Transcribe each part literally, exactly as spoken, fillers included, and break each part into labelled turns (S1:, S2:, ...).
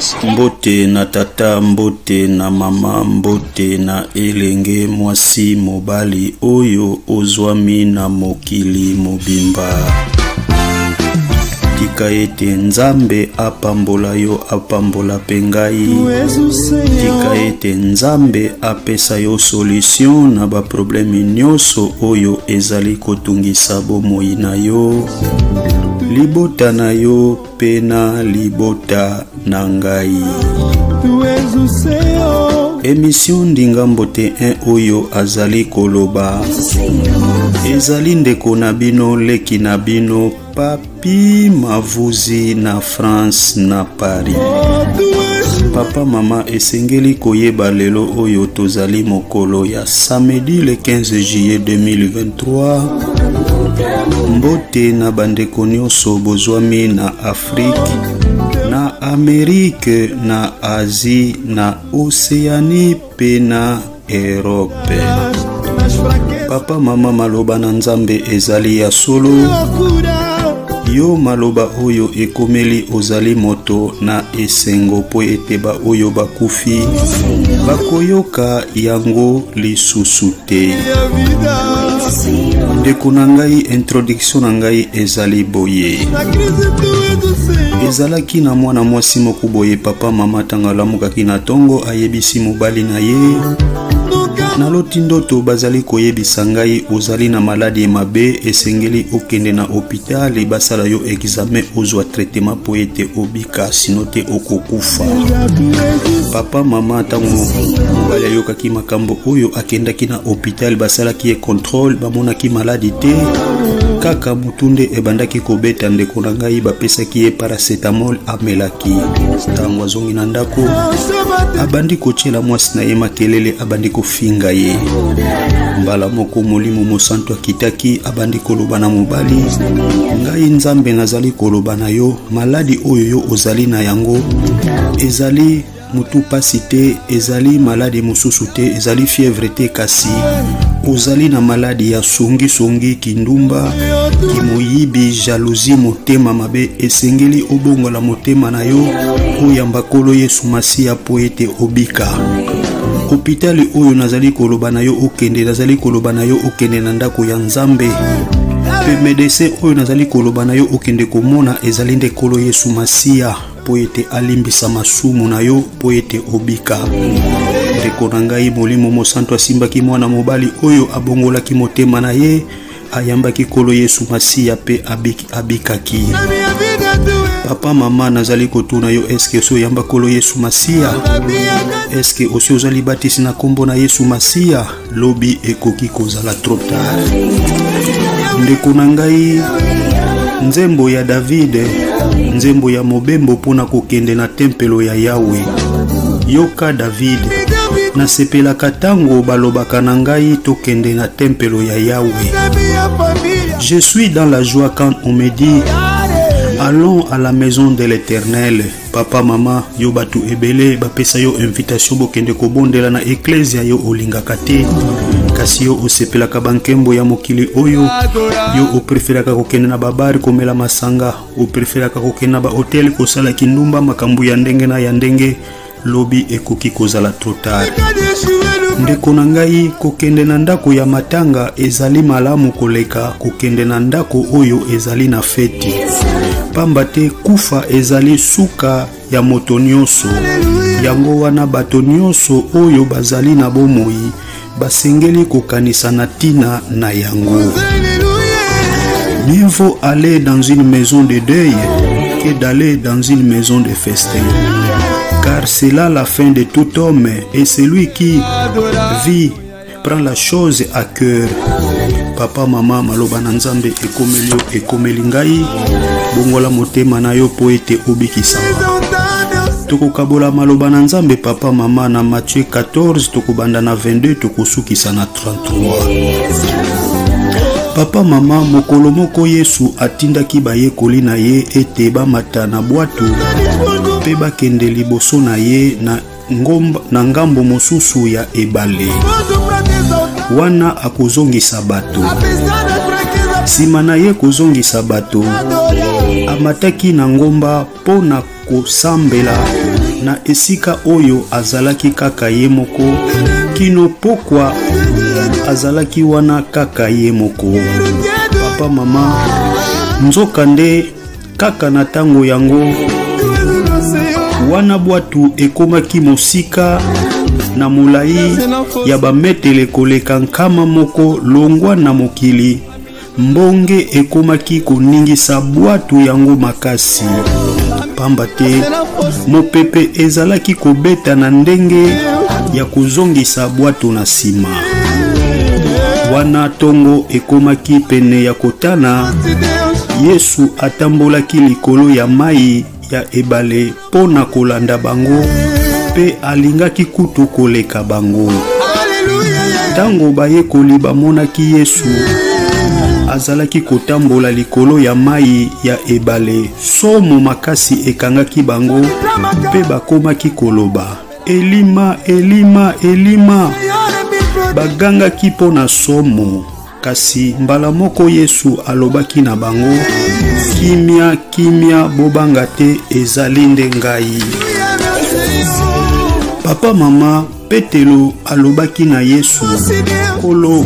S1: Mbote na tata, mbote na mama, mbote na elenge mwasi mobali oyo ozwami na mokili mobimba. Tika ete Nzambe apambola yo apambola pengai. Tika ete Nzambe apesa yo solution na ba problemi nyonso oyo ezali kotungisa bomoi na yo. Libota na yo pena libota na ngai. Émission Ndingambote un oyo azali koloba. Ezali ndeko na bino leki na bino papi mavuzi na France na Paris. Papa mama esengeli koyeba lelo oyo tozali mokolo ya samedi le quinze juillet deux mille vingt-trois. Mbote na bandeko nyonso bozwami na Afrique, na Amerique, na Asie, na Océanie pe na Europe. Papa mama maloba na Nzambe ezali ya solo. Yo maloba oyo ekomeli ozali moto na esengo po eteba oyo bakufi bakoyoka yango lisusu te. Ndeko na ngai introduction na ngai ezali boye. Ezalaki na mwana mwasi moko boye papa mama tanga lamukaki na tongo ayebisi mobali na ye. Na loti ndoto bazali koyebisa ngai ozali na maladi mabe esengeli okende na hôpital basala yo examen ozwa traitement po ete obika sinote okokufa. Papa mama tango mobali ayokaki makambo oyo akendaki na hôpital basalaki e contrôle bamonaki maladi te. Kaka mutunde ebandaki kobeta ndeko na ngai bapesaki ye paracetamol amelaki. Tango azongi na ndako abandi kochela mwasi na ye makelele abandi kofinga ye. Mbala moko molimo mosanto akitaki abandi koloba na mobali. Ngai Nzambe nazali koloba na yo maladi oyo yo ozali na yango ezali mutu pasi te, ezali maladi mosusu te, ezali fièvre te kasi ozali na maladi ya songi songi kindumba kimoyibi jalousie motema mabe esengeli obongola motema na yo oyamba kolo Yesu Masia po ete obika. Hôpital oyo nazali koloba na yo okende nazali koloba na yo okende na ndako ya Nzambe. Pe médecin oyo nazali koloba na yo okende komona ezali nde kolo Yesu Masia po ete alimbisa masumu na yo po ete obika. Ndeko na ngai molimo mosanto asimbaki mwana mobali oyo abongolaki motema na ye ayambaki kolo Yesu Masia pe abiki abikaki. Papa mama nazali kotuna yo eske so yamba kolo Yesu Masia? Eske osi ozali batisi na kombo na Yesu Masia? Lobi ekoki kozala trop tard. Ndeko na ngai nzembo ya David, nzembo ya mobembo pona kokende na tempelo ya Yahweh. Yoka David na sepela katango balobaka na ngai tokende na tempelo ya Yahweh. Je suis dans la joie quand on me dit allons à la maison de l'Éternel. Papa mama yo batu ebele bapesa yo invitation bokende kobondela na ecclesia yo olingaka te kasi yo osepelaka bankembo ya mokili oyo yo opreferaka kokende na babari komela masanga opreferaka kokende na ba hotel kosala kindumba makambo ya ndenge na ya ndenge. Lobi ekoki kozala trop tard. Ndeko na ngai kokende na ndako ya matanga ezali malamu koleka kokende na ndako oyo ezali na feti. Pamba te kufa ezali suka ya moto nyonso. Yango wana bato nyonso oyo bazali na bomoi basengeli kokanisa na tina na yango. Mieux vaut aller dans une maison de deuil que d'aller dans une maison de festin. Car c'est là la fin de tout homme et celui qui vit prend la chose à cœur. Papa mama maloba na Nzambe ekomelio ekomelingai bongola motema na yo po ete obikisa. Tokokabola maloba na Nzambe papa mama na Matthieu quatorze tokobanda na vingt-deux tokosukisa na trente-trois. Papa mama mokolo moko Yesu atindaki bayekoli na ye ete bamata na bwato pe bakende liboso na ye na ngomba na ngambo mosusu ya ebale. Wana akozongisa bato. Sima na ye kozongisa bato amataki na ngomba pona kosambela na esika oyo azalaki kaka ye moko kino pokwa azalaki wana kaka ye moko. Papa mama nzoka nde kaka na tango yango wana bwatu ekomaki mosika na mulai ya bametele koleka nkama moko longwa na mokili, mbonge ekomaki koningisa bwatu yango makasi. Pamba te mopepe ezalaki kobeta na ndenge ya kozongisa bwatu na sima. Wana tongo ekomaki pene ya kotana, Yesu atambolaki likolo ya mai ya ebale pona kolanda bango pe alingaki kutu koleka bango. Tango bayekoli bamonaki Yesu azalaki kotambola likolo ya mai ya ebale, somo makasi ekangaki bango pe bakomaki koloba, Elima, Elima, Elima. Bagangaki pona somo. Kasi mbala moko Yesu alobaki na bango, kimia, kimia, bobanga te, ezali nde ngai. Papa mama Petelo alobaki na Yesu, kolo,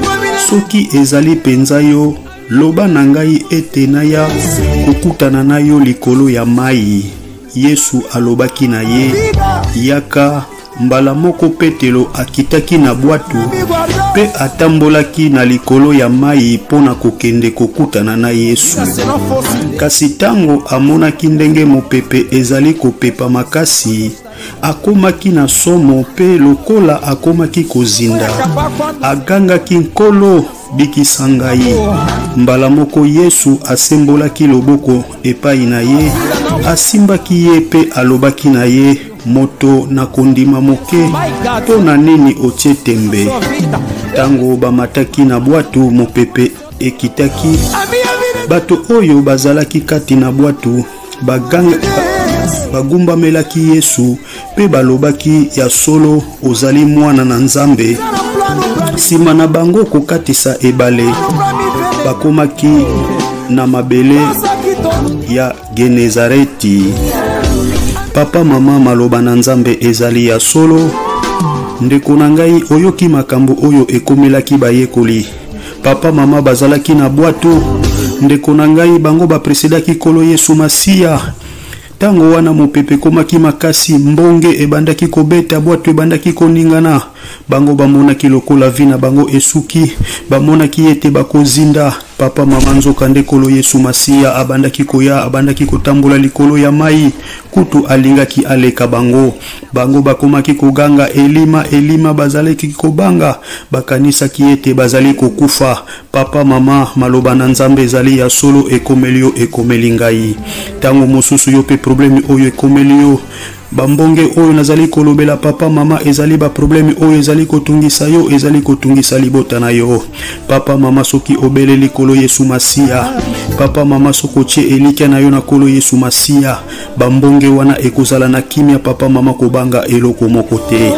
S1: soki ezali penza yo, loba na ngai ete naya kokutana na yo likolo ya mai. Yesu alobaki na ye, yaka. Mbala moko Petelo akitaki na bwatu pe atambolaki na likolo ya mai pona kokende kokutana na Yesu. Kasi tango amonaki ndenge mopepe ezali kopepa makasi, akomaki na somo pe lokola akomaki kozinda, agangaki, nkolo, bikisa ngai. Mbala moko Yesu asembolaki loboko epai na ye, asimbaki ye pe alobaki na ye, moto na kondima moke pona nini otie tembe. Tango bamataki na bwatu, mopepe ekitaki. Bato oyo bazalaki kati na bwatu baganga bagumba melaki Yesu pe balobaki, ya solo ozali mwana na Nzambe. Sima na bango kokatisa ebale, bakomaki na mabele ya Genezareti. Papa mama maloba na Nzambe ezali ya solo. Ndeko na ngai oyoki makambo oyo ekomelaki bayekoli. Papa mama bazalaki na bwatu. Ndeko na ngai bango bapresedaki kolo Yesu Masia. Tango wana mopepe komaki makasi, mbonge ebandaki kobeta, bwatu ebandaki koningana. Bango bamonaki lokola vina bango esuki, bamonaki ete bakozinda. Papa mama nzoka nde kolo Yesu Masia abandaki koya, abandaki kotambola likolo ya mai, kutu alingaki aleka bango. Bango bakomaki koganga, Elima, Elima, bazalaki kobanga, bakanisaki ete bazali kokufa. Papa mama maloba na Nzambe ezali ya solo, ekomeli yo, ekomeli ngai. Tango mosusu yo pe problemi oyo ekomeli yo, bambonge oyo nazali kolobela papa mama ezali ba problemi oyo ezali kotungisa yo, ezali kotungisa libota na yo. Papa mama soki obele likolo Yesu Masia, papa mama soko che elikia na yo na kolo Yesu Masia, bambonge wana ekozala na kimia papa mama kobanga eloko moko te.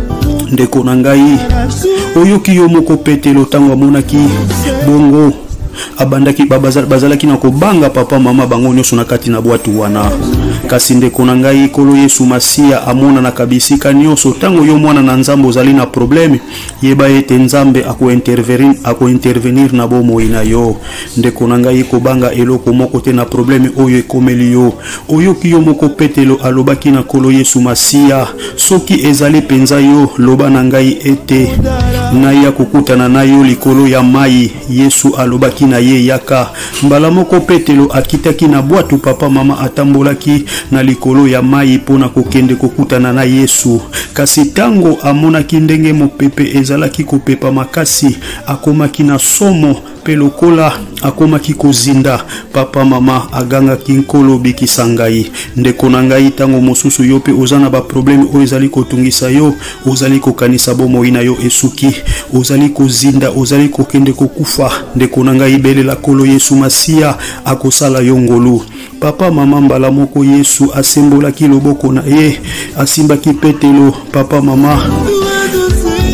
S1: Ndeko na ngai oyoki yo moko Petelo tango amonaki bongo abandaki bazalaki na kobanga papa mama bango nyonso na kati na bwatu wana. Kasi ndeko na ngai kolo Yesu Masia amona na kabisika nyonso tango yo mwana na Nzambe ozali na probleme, yeba ete Nzambe ako intervenir ako intervenir na bomoi na yo. Ndeko na ngai kobanga eloko moko te na probleme oyo ekomeli yo. Oyoki yo moko Petelo alobaki na kolo Yesu Masia, soki ezali penza yo, loba na ngai ete naya kokutana na yo likolo ya mai. Yesu alobaki na ye, yaka. Mbala moko Petelo akitaki na bwatu, papa mama atambolaki na likolo ya mai pona kokende kokutana na Yesu. Kasi tango amonaki ndenge mopepe ezalaki kopepa makasi, akomaki na somo pe lokola akomaki kozinda, papa mama agangaki, nkolo, bikisa ngai. Ndeko na ngai tango mosusu yo pe ozana ba probleme o ezali kotungisa yo, ozali kokanisa bomoi na yo esuki, ozali kozinda, ozali kokende kokufa, ndeko na ngai belela kolo Yesu Masia akosala yo ngolu. Papa mama mbala moko Yesu asembolaki loboko na ye, asimbaki Petelo. Papa mama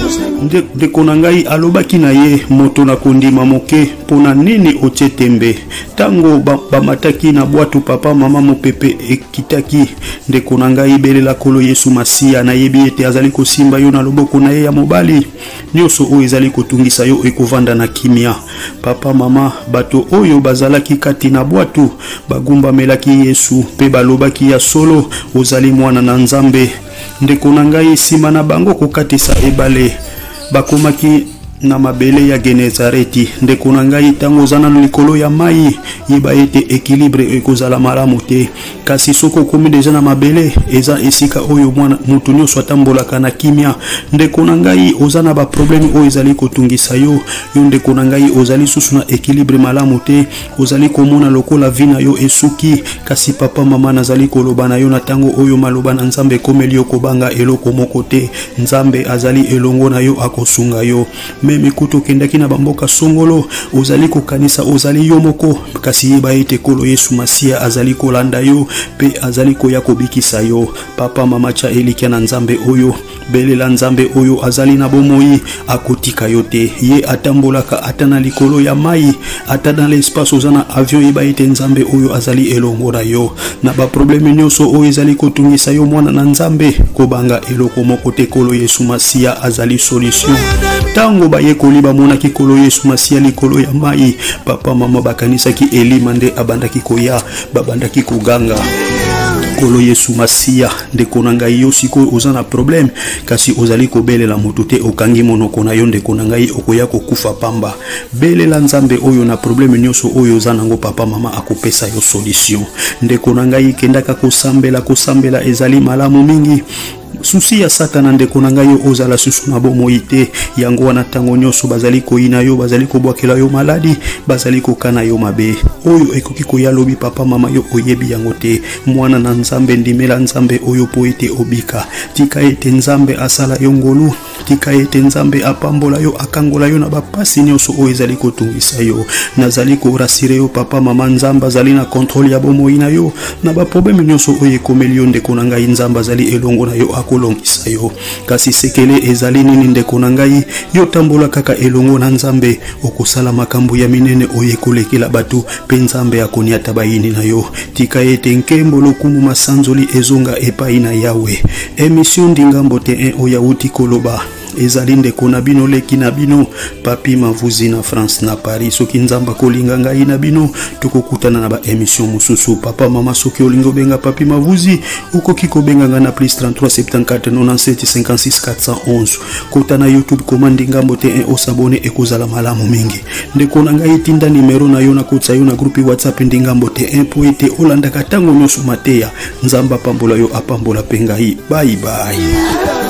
S1: ndeko na ngai alobaki na ye moto na kondima moke pona nini otie tembe tango bamataki ba na bwatu papa mama mopepe ekitaki ndeko na ngai belela kolo Yesu Masia na yebi ete azali kosimba yo na loboko na ye ya mobali nyonso oyo ezali kotungisa yo ekovanda na kimia papa mama bato oyo bazalaki kati na bwatu bagumba melaki Yesu pe balobaki ya solo ozali mwana na Nzambe ndeko na ngai sima na bango kokatisa ebale bakomaki na mabele ya Genezareti ndeko na ngai tango zana likolo ya mai yeba ete équilibre ekozala malamu te kasi soko komi deja na mabele eza esika oyo mwana mutu nyonso atambolaka na kimia ndeko na ngai ozana ba problème oyo ezali kotungisa yo yo ndeko na ngai ozali susu na équilibre malamu te ozali komona lokola vina yo esuki kasi papa mama nazali koloba na yo na tango oyo maloba na Nzambe komeli yo kobanga eloko moko te Nzambe azali elongo na yo akosunga yo mikuto kendaki na bamboka songolo ozali kokanisa ozali yo moko kasi yeba ete kolo Yesu Masia azali kolanda yo pe azali koya kobikisa yo papa mama cha elikia na Nzambe oyo belela Nzambe oyo azali na bomoi akotika yo te ye atambolaka atana likolo ya mai ata dans l'espace ozana avion yeba ete Nzambe oyo azali elongo na yo na ba problème nyonso oyo ezali kotungisa yo mwana na Nzambe kobanga eloko moko te kolo Yesu Masia azali solution tango baye koliba monaki kolo Yesu Masia likolo ya mai papa mama bakanisaki elima nde abandaki koya babandaki koganga kolo Yesu Masia ndeko na ngai yo siko ozana problème kasi ozali kobelela moto te okangi monoko na yo ndeko na ngai okoya kokufa pamba belela Nzambe oyo na problème nyonso oyo ozana ngo papa mama akopesa yo solution ndeko na ngai kendaka kosambela kosambela ezali malamu mingi susi ya satana ndeko na ngai ozala susu na bomoi te yango wana tango nyonso bazali koyina yo bazali kobwakela yo maladi bazali kokana yo mabe oyo ekoki koya lobi papa mama yo oyebi yango te mwana na Nzambe ndimela Nzambe oyo po ete obika tika ete Nzambe asala yo ngolu tika ete Nzambe apambola yo akangola yo na bapasi nyonso oyo ezali kotungisa yo nazali korasire yo papa mama Nzambe azali na contrôle ya bomoi na yo na ba problème nyonso oyo ekomeli yo ndeko na ngai Nzambe azali elongo na yo kolongisa yo kasi sekele ezali nini ndeko na ngai yo tambola kaka elongo na Nzambe okosala makambo ya minene oye kolekela batu pe Nzambe akoni atabayini na yo tika ete nkembo lokumu masanzoli ezonga epai na yawe emission ndingambo te un oya uti koloba ezali ndeko na bino leki na bino papi mavuzi na France na Paris soki Nzamba kolinga ngai na bino tokokutana na ba émission mususu papa mama soki olingo benga papi mavuzi ukoki ko benga na plus trente-trois soixante-quatorze quatre-vingt-dix-sept cinquante-six quatre cent onze kota na YouTube komandi ngambo te un osabone ekozala malamu mingi ndeko na ngai tinda numero na yo na kotsa yo na groupe WhatsApp ndingambo te un po ete olanda katango nyonso mateya Nzamba pambola yo apambola pengai bye bye.